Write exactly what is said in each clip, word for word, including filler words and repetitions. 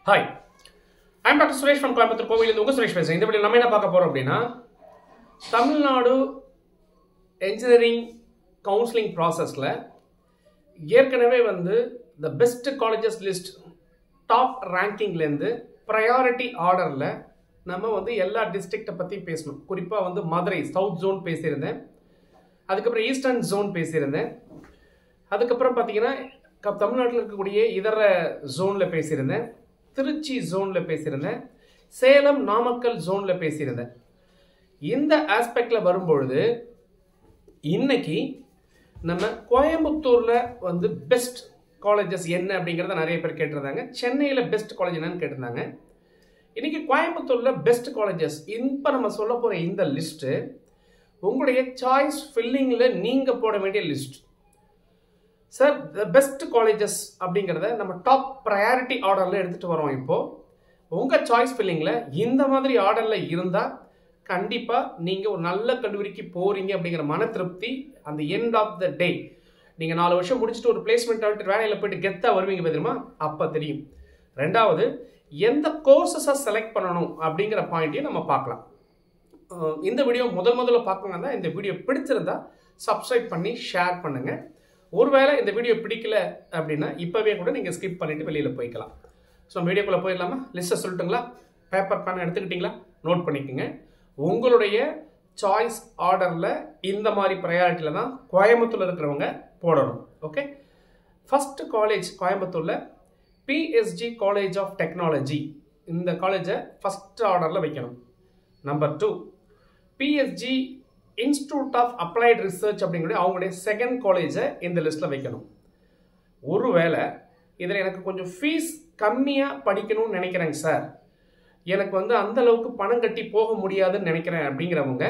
Hi, I'm Doctor Suresh from Coimbatore Zone. In this video, we will talk about Tamil Nadu engineering counseling process. ஏற்கனவே வந்து the best colleges list top ranking லேந்து priority orderல நம்ம வந்து எல்லா district பத்தி பேசணும். குறிப்பா வந்து மதுரை south zone பேசியிருந்தேன். அதுக்கப்புறம் eastern zone பேசியிருந்தேன். அதுக்கப்புறம் பாத்தீங்கன்னா தமிழ்நாட்டில் இருக்கக்கூடிய இதர ஜோன்ல பேசியிருந்தேன். திருச்சி ஜோன்ல பேசியிருந்தேன். சேலம் நாமக்கல் ஜோன்ல பேசியிருந்தேன். இந்த ஆஸ்பெக்ட்ல வரும்பொழுது இன்னைக்கு நம்ம கோயம்புத்தூர்ல வந்து பெஸ்ட் காலேஜஸ் என்ன அப்படிங்கறத நிறைய பேர் கேட்டிருந்தாங்க. சென்னையில பெஸ்ட் காலேஜ் என்னன்னு கேட்டிருந்தாங்க. இன்னைக்கு கோயம்புத்தூர்ல பெஸ்ட் காலேஜஸ் இப்ப நம்ம சொல்ல போற இந்த லிஸ்ட் உங்களுடைய சாய்ஸ் ஃபில்லிங்ல நீங்க போட வேண்டிய லிஸ்ட். சார் பெஸ்ட் காலேஜஸ் அப்படிங்கறத நம்ம டாப் ப்ரையாரிட்டி ஆர்டர்ல எடுத்துட்டு வரோம். இப்போ உங்க சாய்ஸ் ஃபில்லிங்ல இந்த மாதிரி ஆர்டர்ல இருந்தா கண்டிப்பா நீங்க ஒரு நல்ல கல்லூரிக்கு போறீங்க அப்படிங்கிற மன திருப்தி அந்த எண்ட் ஆஃப் த டே. நீங்க நாலு வருஷம் முடிச்சுட்டு ஒரு பிளேஸ்மெண்ட் ஆகிட்டு வேலையில போயிட்டு கெத்தா வருவீங்க தெரியுமா, அப்ப தெரியும். ரெண்டாவது, எந்த கோர்சஸை செலக்ட் பண்ணணும் அப்படிங்கிற பாயிண்ட்டையும் நம்ம பார்க்கலாம். இந்த வீடியோ முதல் முதல்ல பார்க்கணும்னா இந்த வீடியோ பிடிச்சிருந்தா சப்ஸ்கிரைப் பண்ணி ஷேர் பண்ணுங்க. ஒருவேளை இந்த வீடியோ பிடிக்கல அப்படின்னா இப்பவே கூட நீங்க ஸ்கிப் பண்ணிட்டு வெளியில போய்க்கலாம். ஸோ வீடியோக்குள்ள போயிடலாமா? லிஸ்ட்டை சொல்லட்டுங்களா? Paper pan எடுத்துக்கிட்டீங்களா? நோட் பண்ணிக்கோங்க. உங்களுடைய சாய்ஸ் ஆர்டர்ல இந்த மாதிரி ப்ரையாரிட்டியில தான் கோயம்புத்தூர்ல இருக்கிறவங்க போடணும். ஓகே, ஃபர்ஸ்ட் காலேஜ் கோயம்புத்தூர்ல பிஎஸ்ஜி காலேஜ் ஆஃப் டெக்னாலஜி. இந்த காலேஜை ஃபர்ஸ்ட் ஆர்டர்ல வைக்கணும். Number two, PSG institute of applied research அப்படிங்கிற அவங்களுடைய செகண்ட் காலேஜை இந்த லிஸ்ட்ல வைக்கணும். ஒருவேளை இதில் எனக்கு கொஞ்சம் ஃபீஸ் கம்மியாக படிக்கணும்னு நினைக்கிறேங்க சார், எனக்கு வந்து அந்த அளவுக்கு பணம் கட்டி போக முடியாதுன்னு நினைக்கிறேன் அப்படிங்கிறவங்க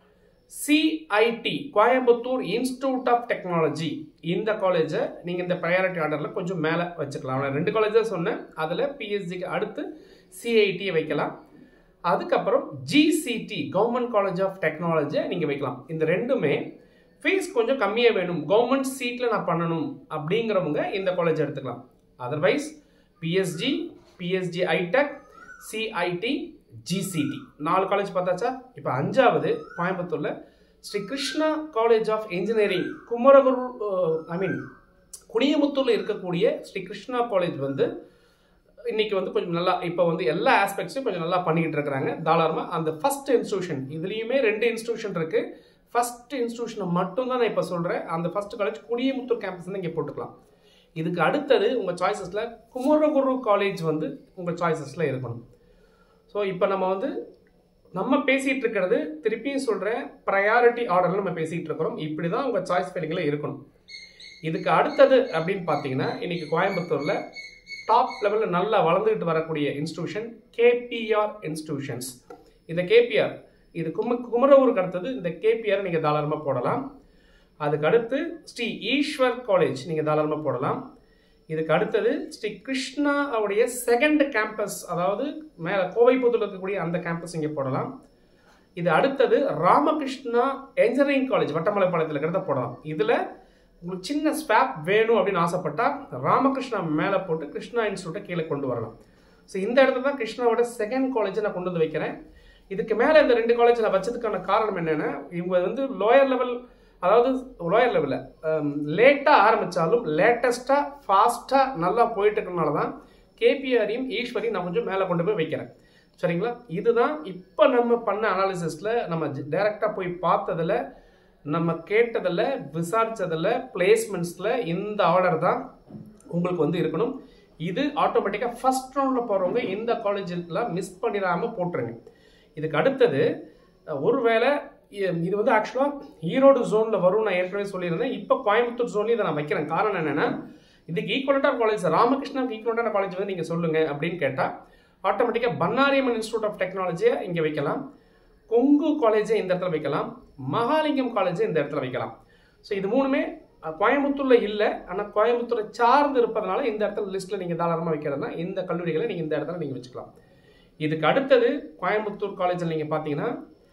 CIT Coimbatore institute of technology இந்த காலேஜை நீங்கள் இந்த ப்ரையாரிட்டி ஆர்டரில் கொஞ்சம் மேலே வச்சுக்கலாம். ரெண்டு காலேஜ் தான் சொன்னேன், அதில் பிஎஸ்ஜிக்கு அடுத்து சிஐடியை வைக்கலாம். அதுக்கப்புறம் ஜிசிடி கவர்மெண்ட் காலேஜ் ஆஃப் டெக்னாலஜியை நீங்கள் வைக்கலாம். இந்த ரெண்டுமே ஃபீஸ் கொஞ்சம் கம்மியாக வேணும், கவர்மெண்ட் சீட்டில் நான் பண்ணணும் அப்படிங்கிறவங்க இந்த காலேஜ் எடுத்துக்கலாம். Otherwise PSG, PSG iTech, CIT, GCT நாலு காலேஜ் பார்த்தாச்சா? இப்போ அஞ்சாவது கோயம்புத்தூர்ல Sri Krishna college of engineering Kumaraguru I mean குனியமுத்தூர்ல இருக்கக்கூடிய ஸ்ரீ கிருஷ்ணா காலேஜ் வந்து இன்னைக்கு வந்து கொஞ்சம் நல்லா இப்போ வந்து எல்லா ஆஸ்பெக்ட்ஸும் கொஞ்சம் நல்லா பண்ணிக்கிட்டு இருக்கிறாங்க. தாராளமாக அந்த ஃபர்ஸ்ட் இன்ஸ்டிடியூஷன், இதுலேயுமே ரெண்டு இன்ஸ்டிடியூஷன் இருக்கு. ஃபர்ஸ்ட் இன்ஸ்டிடியூஷனை மட்டும் தான் நான் இப்போ சொல்கிறேன். அந்த ஃபர்ஸ்ட் காலேஜ் குனியமுத்தூர் கேம்பஸ் தான் இங்கே போட்டுக்கலாம். இதுக்கு அடுத்தது உங்கள் சாய்ஸஸில் குமரகுரு காலேஜ் வந்து உங்கள் சாய்ஸஸில் இருக்கணும். ஸோ இப்போ நம்ம வந்து நம்ம பேசிகிட்டு இருக்கிறது, திருப்பியும் சொல்கிறேன், ப்ரையாரிட்டி ஆர்டரில் நம்ம பேசிகிட்டு இருக்கிறோம். இப்படி தான் உங்கள் சாய்ஸ் ஃபீலிங்கில் இருக்கணும். இதுக்கு அடுத்தது அப்படின்னு பார்த்தீங்கன்னா இன்னைக்கு கோயம்புத்தூரில் டாப் லெவலில் நல்லா வளர்ந்துகிட்டு வரக்கூடிய இன்ஸ்டிடியூஷன் கேபிஆர் இன்ஸ்டிடியூஷன்ஸ். இந்த கேபிஆர் இது கும குமரகுருக்கு அடுத்தது இந்த கேபிஆர் நீங்கள் தாராளமாக போடலாம். அதுக்கு அடுத்து ஸ்ரீ ஈஸ்வர் காலேஜ் நீங்கள் தாராளமாக போடலாம். இதுக்கு அடுத்தது ஸ்ரீ கிருஷ்ணா அவருடைய செகண்ட் கேம்பஸ், அதாவது மேலே கோவைப்புத்தூரில் இருக்கக்கூடிய அந்த கேம்பஸ் இங்கே போடலாம். இது அடுத்தது ராமகிருஷ்ணா என்ஜினியரிங் காலேஜ் வட்டமலைப்பாளையத்தில் இருக்கிறத போடலாம். இதில் உங்களுக்கு சின்ன ஸ்வாப் வேணும் அப்படின்னு ஆசைப்பட்டா ராமகிருஷ்ணா மேலே போட்டு கிருஷ்ணா இன்ஸ்டியூட்டை கீழே கொண்டு வரலாம். ஸோ இந்த இடத்துல தான் கிருஷ்ணாவோட செகண்ட் காலேஜை நான் கொண்டு வந்து வைக்கிறேன். இதுக்கு மேலே இந்த ரெண்டு காலேஜ் நான் வச்சதுக்கான காரணம் என்னென்னா, இவங்க வந்து லோயர் லெவல், அதாவது லோயர் லெவலில் லேட்டாக ஆரம்பித்தாலும் லேட்டஸ்ட்டாக ஃபாஸ்ட்டாக நல்லா போயிட்டு இருக்கனால தான் கேபிஆரையும் ஈஸ்வரையும் நான் கொஞ்சம் மேலே கொண்டு போய் வைக்கிறேன். சரிங்களா? இதுதான் இப்போ நம்ம பண்ண அனாலிசிஸில் நம்ம டைரெக்டாக போய் பார்த்ததில், நம்ம கேட்டதில், விசாரித்ததில், பிளேஸ்மெண்ட்ஸில் இந்த ஆர்டர் தான் உங்களுக்கு வந்து இருக்கணும். இது ஆட்டோமேட்டிக்காக ஃபர்ஸ்ட் ரவுண்டில் போகிறவங்க இந்த காலேஜுக்கெலாம் மிஸ் பண்ணிடாமல் போட்டுருங்க. இதுக்கு அடுத்தது ஒருவேளை இது வந்து ஆக்சுவலாக ஈரோடு ஜோனில் வரும், நான் ஏற்கனவே சொல்லியிருந்தேன். இப்போ கோயம்புத்தூர் ஜோன்லேயும் இதை நான் வைக்கிறேன். காரணம் என்னென்னா, இதுக்கு ஈக்குவலண்டான காலேஜ் ராமகிருஷ்ணாவுக்கு ஈக்குவலண்டான காலேஜ் வந்து நீங்கள் சொல்லுங்கள் அப்படின்னு கேட்டால் ஆட்டோமேட்டிக்காக பன்னாரியம்மன் இன்ஸ்டிடியூட் ஆஃப் டெக்னாலஜியை இங்கே வைக்கலாம். கொங்கு காலேஜை இந்த இடத்துல வைக்கலாம். மகாலிங்கம் காலேஜை இந்த இடத்துல வைக்கலாம். ஸோ இது மூணுமே கோயம்புத்தூர்ல இல்லை, ஆனால் கோயம்புத்தூரை சார்ந்து இருப்பதனால இந்த இடத்துல லிஸ்ட்டில் நீங்கள் தாராளமாக வைக்கிறதுனா இந்த கல்லூரிகளை நீங்கள் இந்த இடத்துல நீங்கள் வச்சுக்கலாம். இதுக்கு அடுத்தது கோயம்புத்தூர் காலேஜில் நீங்கள் பார்த்தீங்கன்னா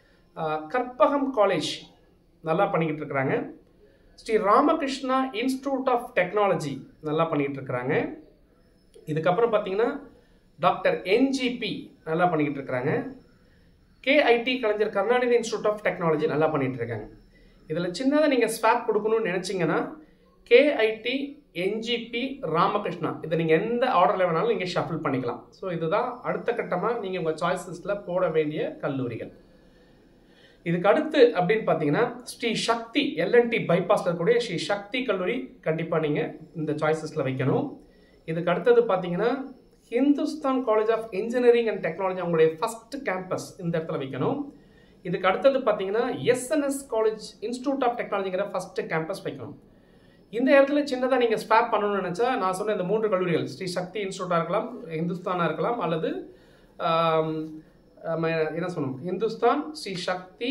கற்பகம் காலேஜ் நல்லா பண்ணிக்கிட்டு இருக்கிறாங்க. Sri Ramakrishna institute of technology நல்லா பண்ணிக்கிட்டு இருக்கிறாங்க. இதுக்கப்புறம் பார்த்தீங்கன்னா டாக்டர் என்ஜிபி நல்லா பண்ணிக்கிட்டு இருக்கிறாங்க. KIT Kalaignar Karunanidhi institute of technology நல்லா பண்ணிட்டு இருக்காங்க. இதில் சின்னதாக நீங்கள் ஸ்வாப் கொடுக்கணும்னு நினச்சிங்கன்னா கேஐடி, என்ஜிபி, ராமகிருஷ்ணா இதை நீங்கள் எந்த ஆர்டரில் வேணாலும் நீங்கள் ஷஃபில் பண்ணிக்கலாம். ஸோ இதுதான் அடுத்த கட்டமாக நீங்கள் உங்கள் சாய்ஸ் லிஸ்ட்டில் போட வேண்டிய கல்லூரிகள். இதுக்கு அடுத்து அப்படின்னு பார்த்தீங்கன்னா ஸ்ரீ சக்தி எல்என்டி பைபாஸில் இருக்கக்கூடிய ஸ்ரீ சக்தி கல்லூரி கண்டிப்பாக நீங்கள் இந்த சாய்ஸஸில் வைக்கணும். இதுக்கு அடுத்தது பார்த்தீங்கன்னா Hindusthan college of engineering and technology அவங்களுடைய ஃபர்ஸ்ட் கேம்பஸ் இந்த இடத்துல வைக்கணும். இதுக்கு அடுத்தது பார்த்தீங்கன்னா எஸ்என்எஸ் காலேஜ் இன்ஸ்டியூட் ஆஃப் டெக்னாலஜிங்கிற ஃபர்ஸ்ட் கேம்பஸ் வைக்கணும். இந்த இடத்துல சின்னதாக நீங்கள் ஸ்வாப் பண்ணணும்னு நினச்சா நான் சொன்ன இந்த மூன்று கல்லூரிகள் ஸ்ரீ சக்தி இன்ஸ்டியூட்டாக இருக்கலாம், இந்துஸ்தானாக இருக்கலாம், அல்லது என்ன சொல்லணும் Hindusthan, Sri Shakthi,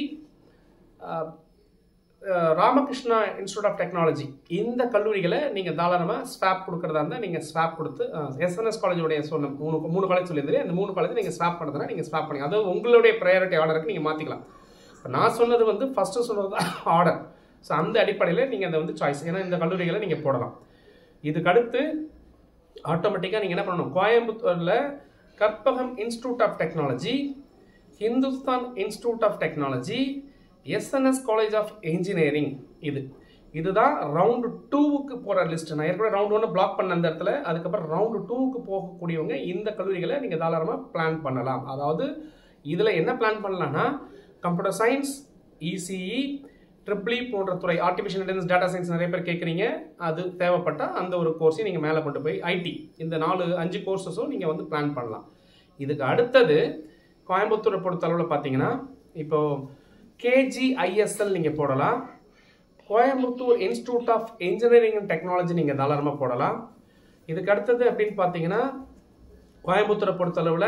Ramakrishna institute of technology இந்த கல்லூரிகளை நீங்கள் தாராளமாக ஸ்வாப் கொடுக்குறதா இருந்தால் நீங்கள் ஸ்வாப் கொடுத்து எஸ்என்எஸ் காலேஜோடைய சொன்ன மூணு மூணு காலேஜ் சொல்லியிருந்தேன். அந்த மூணு காலேஜ் நீங்கள் ஸ்வாப் பண்ணுறதுனா நீங்கள் ஸ்வாப் பண்ணி அதாவது உங்களுடைய ப்ரையாரிட்டி ஆர்டருக்கு நீங்கள் மாற்றிக்கலாம். இப்போ நான் சொன்னது வந்து ஃபஸ்ட்டு சொன்னது தான் ஆர்டர். ஸோ அந்த அடிப்படையில் நீங்கள் அதை வந்து சாய்ஸ் ஏன்னா இந்த கல்லூரிகளை நீங்கள் போடலாம். இதுக்கு அடுத்து ஆட்டோமேட்டிக்காக நீங்கள் என்ன பண்ணணும், கோயம்புத்தூரில் Karpagam institute of technology, Hindusthan institute of technology, SNS college of engineering இது இதுதான் ரவுண்டு டூவுக்கு போகிற லிஸ்ட். நான் ஏற்கனவே ரவுண்ட் ஒன்று பிளாக் பண்ண அந்த இடத்துல அதுக்கப்புறம் ரவுண்டு டூவுக்கு போகக்கூடியவங்க இந்த கல்லூரிகளை நீங்கள் தாராளமாக பிளான் பண்ணலாம். அதாவது இதில் என்ன பிளான் பண்ணலாம்னா computer science, ECE, triple E போன்ற துறை, ஆர்டிஃபிஷியல் இன்டெலிஜென்ஸ், டேட்டா சயின்ஸ் நிறைய பேர் கேட்குறீங்க, அது தேவைப்பட்டால் அந்த ஒரு கோர்ஸையும் நீங்கள் மேலே கொண்டு போய் ஐடி இந்த நாலு அஞ்சு கோர்ஸஸும் நீங்கள் வந்து பிளான் பண்ணலாம். இதுக்கு அடுத்தது கோயம்புத்தூரை பொறுத்தளவில் பார்த்தீங்கன்னா இப்போது கேஜிஐஎஸ்எல் நீங்கள் போடலாம், Coimbatore institute of engineering and technology நீங்கள் தாராளமாக போடலாம். இதுக்கு அடுத்தது அப்படின்னு பார்த்தீங்கன்னா கோயம்புத்தூரை பொறுத்தளவில்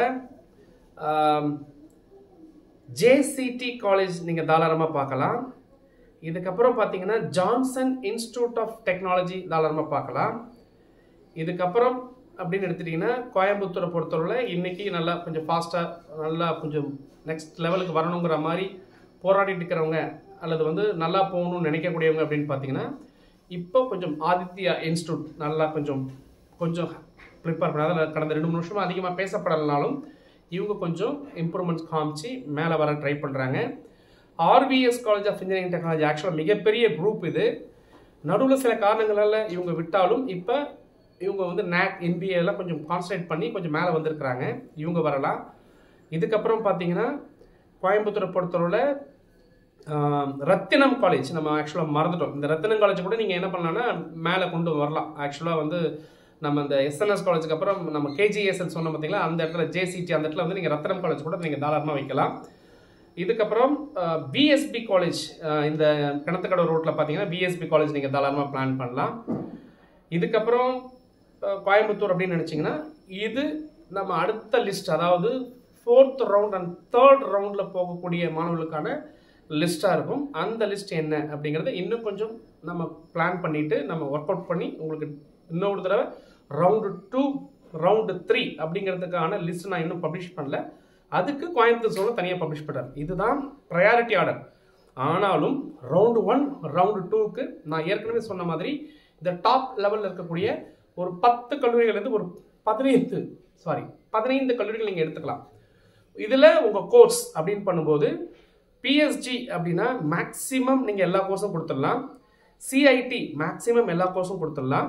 ஜேசிடி காலேஜ் நீங்கள் தாராளமாக பார்க்கலாம். இதுக்கப்புறம் பார்த்தீங்கன்னா ஜான்சன் இன்ஸ்டியூட் ஆஃப் டெக்னாலஜி தாராளமாக பார்க்கலாம். இதுக்கப்புறம் அப்படின்னு எடுத்துட்டிங்கன்னா கோயம்புத்தூரை பொறுத்தளவில் இன்றைக்கி நல்லா கொஞ்சம் ஃபாஸ்ட்டாக நல்லா கொஞ்சம் நெக்ஸ்ட் லெவலுக்கு வரணுங்கிற மாதிரி போராடிட்டு இருக்கிறவங்க அல்லது வந்து நல்லா போகணும்னு நினைக்கக்கூடியவங்க அப்படின்னு பார்த்தீங்கன்னா இப்போ கொஞ்சம் ஆதித்யா இன்ஸ்டியூட் நல்லா கொஞ்சம் கொஞ்சம் ப்ரிப்பேர் பண்ண அதாவது கடந்த ரெண்டு மூணு வருஷமாக அதிகமாக பேசப்படலைனாலும் இவங்க கொஞ்சம் இம்ப்ரூவ்மெண்ட்ஸ் காமிச்சு மேலே வர ட்ரை பண்ணுறாங்க. RVS college of engineering technology ஆக்சுவலாக மிகப்பெரிய குரூப் இது. நடுவில் சில காரணங்களால் இவங்க விட்டாலும் இப்போ இவங்க வந்து நேட் என்பிஏ எல்லாம் கொஞ்சம் கான்சன்ட்ரேட் பண்ணி கொஞ்சம் மேலே வந்திருக்கிறாங்க, இவங்க வரலாம். இதுக்கப்புறம் பார்த்தீங்கன்னா கோயம்புத்தூரை பொறுத்தவரை ரத்தினம் காலேஜ் நம்ம ஆக்சுவலாக மறந்துட்டோம். இந்த ரத்தினம் காலேஜ் கூட நீங்கள் என்ன பண்ணலாம்னா மேலே கொண்டு வரலாம். ஆக்சுவலாக வந்து நம்ம இந்த எஸ்என்எஸ் காலேஜுக்கு அப்புறம் நம்ம கேஜிஎஸ்எல் சொன்ன பார்த்தீங்களா அந்த இடத்துல ஜேசிடி அந்த இடத்துல வந்து நீங்கள் ரத்தினம் காலேஜ் கூட நீங்கள் தாராளமாக வைக்கலாம். இதுக்கப்புறம் பிஎஸ்பி காலேஜ் இந்த கிணத்துக்கடை ரோட்டில் பார்த்தீங்கன்னா பிஎஸ்பி காலேஜ் நீங்கள் தாராளமாக பிளான் பண்ணலாம். இதுக்கப்புறம் கோயம்புத்தூர் அப்படின்னு நினச்சிங்கன்னா இது நம்ம அடுத்த லிஸ்ட் அதாவது ஃபோர்த் ரவுண்ட் அண்ட் தேர்ட் ரவுண்டில் போகக்கூடிய மாணவர்களுக்கான லிஸ்ட்டாக இருக்கும். அந்த லிஸ்ட் என்ன அப்படிங்கிறத இன்னும் கொஞ்சம் நம்ம பிளான் பண்ணிவிட்டு நம்ம ஒர்க் அவுட் பண்ணி உங்களுக்கு இன்னொரு தடவை ரவுண்டு டூ ரவுண்டு த்ரீ அப்படிங்கிறதுக்கான லிஸ்ட் நான் இன்னும் பப்ளிஷ் பண்ணல. அதுக்கு கோயம்புத்தூர் ஜோனில் தனியாக பப்ளிஷ் பண்ணுறேன். இதுதான் ப்ரையாரிட்டி ஆர்டர். ஆனாலும் ரவுண்டு ஒன் ரவுண்டு டூக்கு நான் ஏற்கனவே சொன்ன மாதிரி இந்த டாப் லெவலில் இருக்கக்கூடிய ஒரு பத்து கல்லூரிகள்லேருந்து ஒரு பதினைந்து சாரி பதினைந்து கல்லூரிகள் நீங்கள் எடுத்துக்கலாம். இதில் உங்கள் கோர்ஸ் அப்படின்னு பண்ணும்போது பிஎஸ்ஜி அப்படின்னா மேக்ஸிமம் நீங்கள் எல்லா கோர்ஸும் கொடுத்துடலாம். சிஐடி மேக்ஸிமம் எல்லா கோர்ஸும் கொடுத்துடலாம்.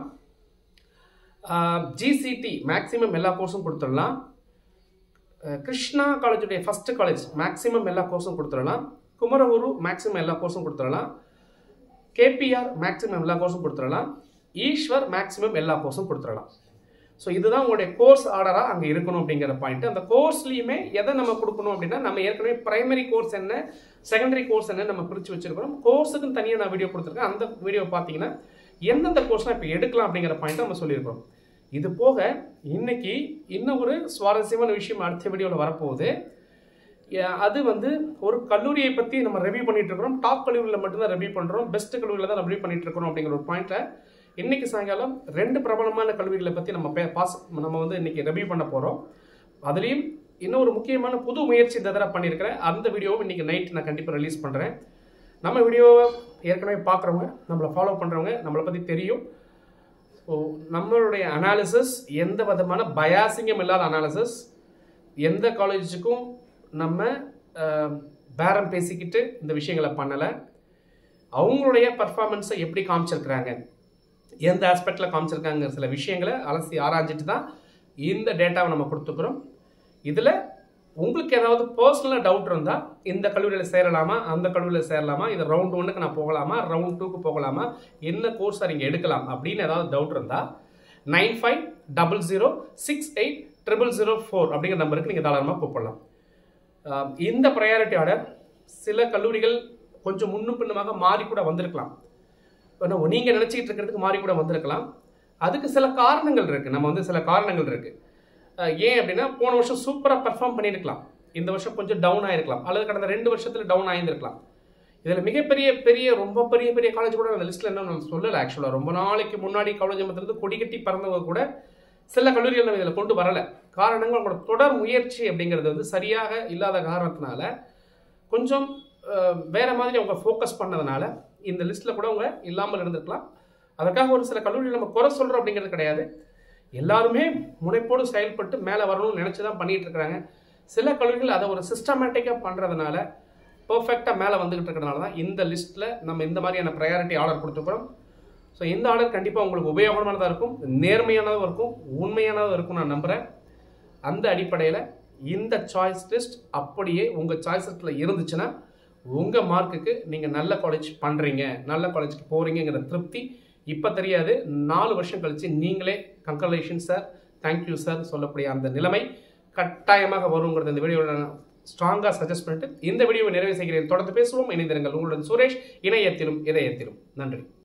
ஜிசிடி மேக்ஸிமம் எல்லா கோர்ஸும் கொடுத்துடலாம். கிருஷ்ணா காலேஜுடைய ஃபர்ஸ்ட் காலேஜ் மேக்ஸிமம் எல்லா கோர்ஸும் கொடுத்துடலாம். குமரகுரு மேக்ஸிமம் எல்லா கோர்ஸும் கொடுத்துடலாம். கேபிஆர் மேக்ஸிமம் எல்லா கோர்ஸும் கொடுத்துடலாம். ஈஸ்வர் மேக்ஸிமம் எல்லா கோர்ஸும் கொடுத்துடலாம். ஸோ இதுதான் உங்களுடைய கோர்ஸ் ஆர்டராக அங்கே இருக்கணும் அப்படிங்கிற பாயிண்ட். அந்த கோர்ஸ்லையுமே எதை நம்ம கொடுக்கணும் அப்படின்னா நம்ம ஏற்கனவே பிரைமரி கோர்ஸ் என்ன செகண்டரி கோர்ஸ் என்ன நம்ம பிரித்து வச்சிருக்கிறோம். கோர்ஸுக்குன்னு தனியாக நான் வீடியோ கொடுத்துருக்கேன். அந்த வீடியோ பார்த்தீங்கன்னா எந்தெந்த கோர்ஸ்லாம் இப்போ எடுக்கலாம் அப்படிங்கிற பாயிண்ட்டை நம்ம சொல்லியிருக்கிறோம். இது போக இன்னைக்கு இன்னும் ஒரு சுவாரஸ்யமான விஷயம் அடுத்த வீடியோவில் வரப்போகுது. அது வந்து ஒரு கல்லூரியை பற்றி நம்ம ரிவ்யூ பண்ணிட்டு இருக்கிறோம். டாப் கல்லூரியில் மட்டும்தான் ரிவ்யூ பண்ணுறோம், பெஸ்ட் கல்லூரியில் தான் ரிவ்யூ பண்ணிட்டு இருக்கிறோம் அப்படிங்கிற ஒரு பாயிண்ட்டை இன்னைக்கு சாயங்காலம் ரெண்டு பிரபலமான கல்லூரிகளை பற்றி நம்ம பாஸ் நம்ம வந்து இன்னைக்கு ரிவ்யூ பண்ண போகிறோம். அதுலேயும் இன்னும் ஒரு முக்கியமான புது முயற்சி இந்த தடவை பண்ணியிருக்கிறேன். அந்த வீடியோவும் இன்னைக்கு நைட் நான் கண்டிப்பாக ரிலீஸ் பண்ணுறேன். நம்ம வீடியோவை ஏற்கனவே பார்க்குறவங்க நம்மளை ஃபாலோ பண்ணுறவங்க நம்மளை பற்றி தெரியும். ஸோ நம்மளுடைய அனாலிசிஸ் எந்த விதமான பயாசிங்கும் இல்லாத அனாலிசிஸ். எந்த காலேஜுக்கும் நம்ம பேரம் பேசிக்கிட்டு இந்த விஷயங்களை பண்ணலை. அவங்களுடைய பர்ஃபார்மன்ஸை எப்படி காமிச்சிருக்கிறாங்க, எந்த ஆஸ்பெக்டில் காமிச்சிருக்காங்க, சில விஷயங்களை அலசி ஆராய்ஞ்சிட்டு தான் இந்த டேட்டாவை நம்ம கொடுத்துக்கிறோம். இதில் உங்களுக்கு ஏதாவது பர்சனலாக டவுட் இருந்தால் இந்த கல்லூரியில் சேரலாமா, அந்த கல்லூரியில் சேரலாமா, இது ரவுண்ட் ஒன்னுக்கு நான் போகலாமா, ரவுண்ட் டூக்கு போகலாமா, என்ன கோர்ஸை நீங்கள் எடுக்கலாம் அப்படின்னு ஏதாவது டவுட் இருந்தால் nine five double zero six eight triple zero four அப்படிங்கிற நம்பருக்கு நீங்கள் தாராளமாக கூப்பிடலாம். இந்த ப்ரையாரிட்டி ஆர்டர் சில கல்லூரிகள் கொஞ்சம் முன்னும் பின்னுமாக மாறி கூட வந்திருக்கலாம். நீங்கள் நினச்சிக்கிட்டு இருக்கிறதுக்கு மாறி கூட வந்திருக்கலாம். அதுக்கு சில காரணங்கள் இருக்குது. நம்ம வந்து சில காரணங்கள் இருக்குது. ஏன் அப்படின்னா போன வருஷம் சூப்பராக பர்ஃபார்ம் பண்ணியிருக்கலாம், இந்த வருஷம் கொஞ்சம் டவுன் ஆகிருக்கலாம், அல்லது கடந்த ரெண்டு வருஷத்தில் டவுன் ஆகியிருக்கலாம். இதில் மிகப்பெரிய பெரிய ரொம்ப பெரிய பெரிய காலேஜ் கூட அந்த லிஸ்ட்டில் என்ன நான் சொல்லலை. ஆக்சுவலாக ரொம்ப நாளைக்கு முன்னாடி காலேஜ் மத்தியிலிருந்து கொடி கட்டி பறந்தவங்க கூட சில கல்லூரிகள் நம்ம இதில் கொண்டு வரலை. காரணங்கள் உங்களோட தொடர் முயற்சி அப்படிங்கிறது வந்து சரியாக இல்லாத காரணத்தினால கொஞ்சம் வேறு மாதிரி அவங்க ஃபோக்கஸ் பண்ணதுனால இந்த லிஸ்ட்டில் கூட அவங்க இல்லாமல் இருந்திருக்கலாம். அதற்காக ஒரு சில கல்லூரிகள் நம்ம குறை சொல்கிறோம் அப்படிங்கிறது கிடையாது. எல்லாருமே முனைப்போடு செயல்பட்டு மேலே வரணும்னு நினச்சி தான் பண்ணிகிட்டு இருக்கிறாங்க. சில கல்லூரிகள் அதை ஒரு சிஸ்டமேட்டிக்காக பண்ணுறதுனால பர்ஃபெக்டாக மேலே வந்துக்கிட்டு இருக்கிறதுனால தான் இந்த லிஸ்ட்டில் நம்ம இந்த மாதிரியான ப்ரையாரிட்டி ஆர்டர் கொடுத்துக்கிறோம். ஸோ இந்த ஆர்டர் கண்டிப்பாக உங்களுக்கு உபயோகமானதாக இருக்கும், நேர்மையானதாக இருக்கும், உண்மையானதாக இருக்கும் நான் நம்புகிறேன். அந்த அடிப்படையில் இந்த சாய்ஸ் லிஸ்ட் அப்படியே உங்கள் சாய்ஸ் லிஸ்ட்டில் இருந்துச்சுன்னா உங்கள் மார்க்குக்கு நீங்கள் நல்ல காலேஜ் பண்ணுறீங்க, நல்ல காலேஜுக்கு போகிறீங்கிற திருப்தி இப்போ தெரியாது. நாலு வருஷம் கழித்து நீங்களே கங்க்ராச்சுலேஷன் சார், தேங்க்யூ சார் சொல்லக்கூடிய அந்த நிலைமை கட்டாயமாக வருங்கிறது இந்த வீடியோவில் நான் ஸ்ட்ராங்காக சஜஸ்ட் பண்ணிட்டு இந்த வீடியோவை நிறைவு செய்கிறேன். தொடர்ந்து பேசுவோம். இணைந்திருங்கள். உங்களுடன் சுரேஷ், இணையத்திலும் இதயத்திலும். நன்றி.